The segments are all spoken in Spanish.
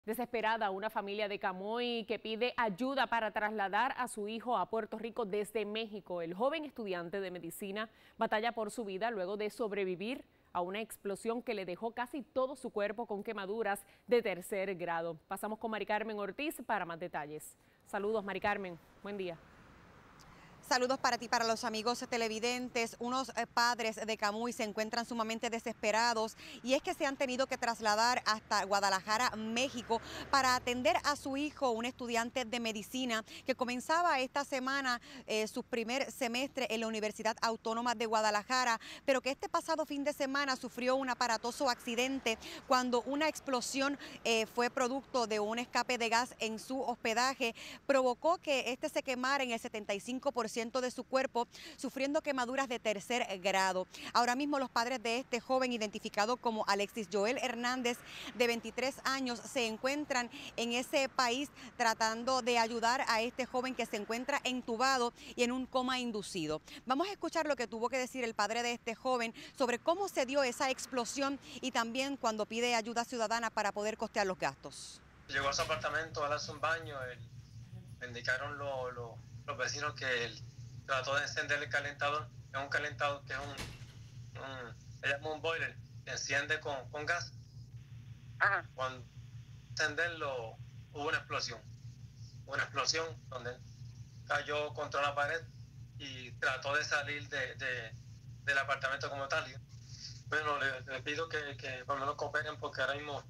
Desesperada, una familia de Camoy que pide ayuda para trasladar a su hijo a Puerto Rico desde México. El joven estudiante de medicina batalla por su vida luego de sobrevivir a una explosión que le dejó casi todo su cuerpo con quemaduras de tercer grado. Pasamos con Mari Carmen Ortiz para más detalles. Saludos, Mari Carmen. Buen día. Saludos para ti, para los amigos televidentes. Unos padres de Camuy se encuentran sumamente desesperados y es que se han tenido que trasladar hasta Guadalajara, México, para atender a su hijo, un estudiante de medicina que comenzaba esta semana su primer semestre en la Universidad Autónoma de Guadalajara, pero que este pasado fin de semana sufrió un aparatoso accidente cuando una explosión fue producto de un escape de gas en su hospedaje, provocó que este se quemara en el 75% de su cuerpo, sufriendo quemaduras de tercer grado. Ahora mismo los padres de este joven, identificado como Alexis Joel Hernández, de 23 años, se encuentran en ese país tratando de ayudar a este joven que se encuentra entubado y en un coma inducido. Vamos a escuchar lo que tuvo que decir el padre de este joven sobre cómo se dio esa explosión y también cuando pide ayuda ciudadana para poder costear los gastos. Llegó a su apartamento a darse un baño, le indicaron los vecinos que él trató de encender el calentador. Es un calentador que es se llama un boiler, que enciende con gas. Ajá. Cuando encenderlo hubo una explosión donde cayó contra la pared y trató de salir del apartamento como tal. Bueno, le pido que por lo menos cooperen porque ahora mismo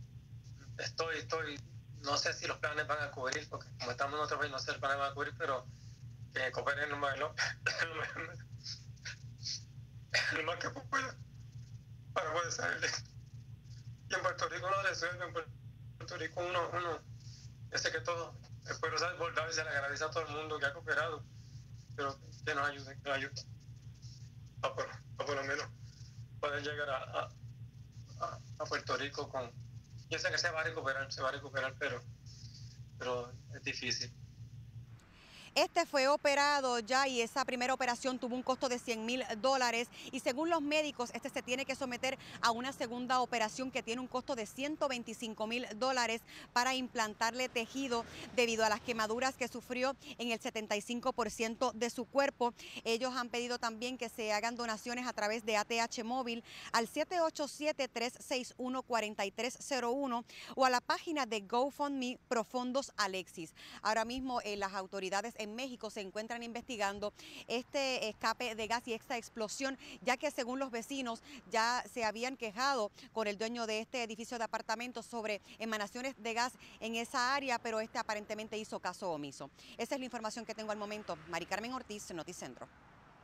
no sé si los planes van a cubrir, porque como estamos en otro país no sé si los planes van a cubrir, pero que cooperen lo más que pueda para poder salir de esto. Y en Puerto Rico no resuelve, en Puerto Rico uno yo sé que todo, el pueblo sabe bordar y se le agradece a todo el mundo que ha cooperado, pero que nos ayude, a por lo menos poder llegar a Puerto Rico con... Yo sé que se va a recuperar, pero es difícil. Este fue operado ya y esa primera operación tuvo un costo de $100,000 y según los médicos este se tiene que someter a una segunda operación que tiene un costo de $125,000 para implantarle tejido debido a las quemaduras que sufrió en el 75% de su cuerpo. Ellos han pedido también que se hagan donaciones a través de ATH Móvil al 787-361-4301 o a la página de GoFundMe Profondos Alexis. Ahora mismo las autoridades en México se encuentran investigando este escape de gas y esta explosión, ya que según los vecinos ya se habían quejado con el dueño de este edificio de apartamentos sobre emanaciones de gas en esa área, pero este aparentemente hizo caso omiso. Esa es la información que tengo al momento. Mari Carmen Ortiz, Noticentro.